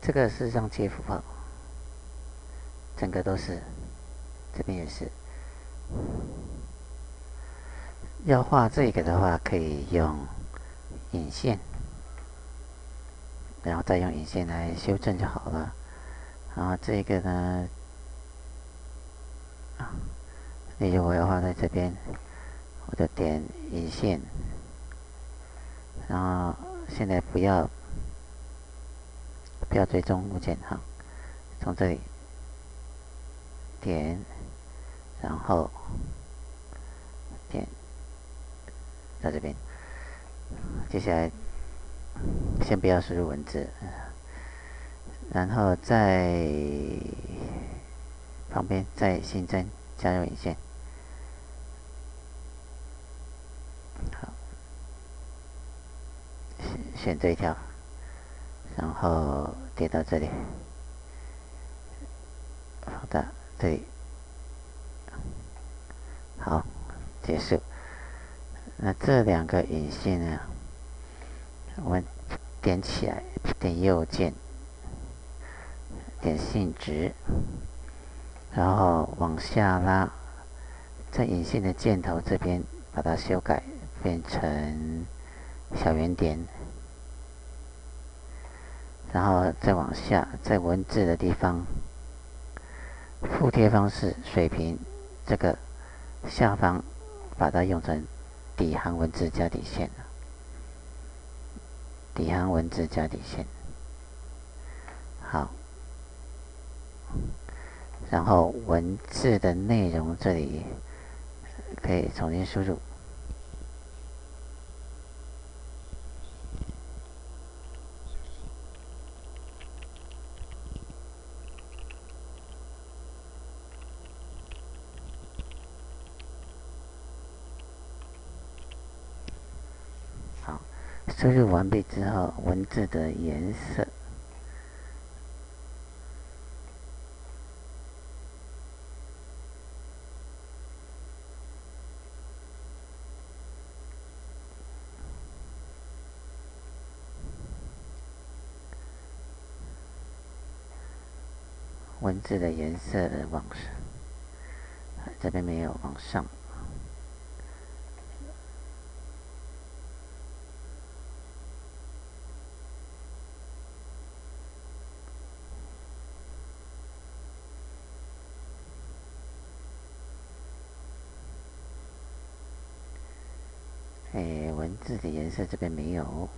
这个是让接符号，整个都是，这边也是。要画这个的话，可以用引线，然后再用引线来修正就好了。然后这个呢，例如我要画在这边，我就点引线，然后现在不要追踪物件哈，从这里点，然后点到这边。接下来先不要输入文字，然后在旁边再新增加入引线。好，选这一条，然后叠到这里，放大这里。好，结束。那这两个引线呢，我们点起来，点右键，点性质，然后往下拉，在引线的箭头这边把它修改变成小圆点，然后再往下，在文字的地方，附贴方式水平这个下方把它用成底行文字加底线，底行文字加底线。好，然后文字的内容这里可以重新输入。好，输入完毕之后，文字的颜色。文字的颜色往上，这边没有往上。文字的颜色这边没有。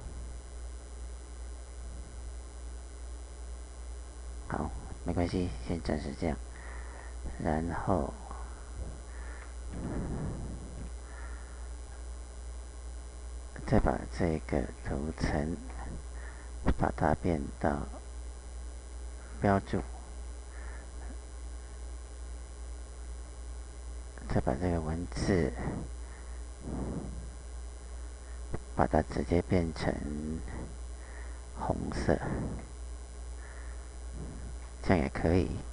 好，没关系，先暂时这样。然后再把这个图层把它变到标注，再把这个文字把它直接变成红色，这样也可以。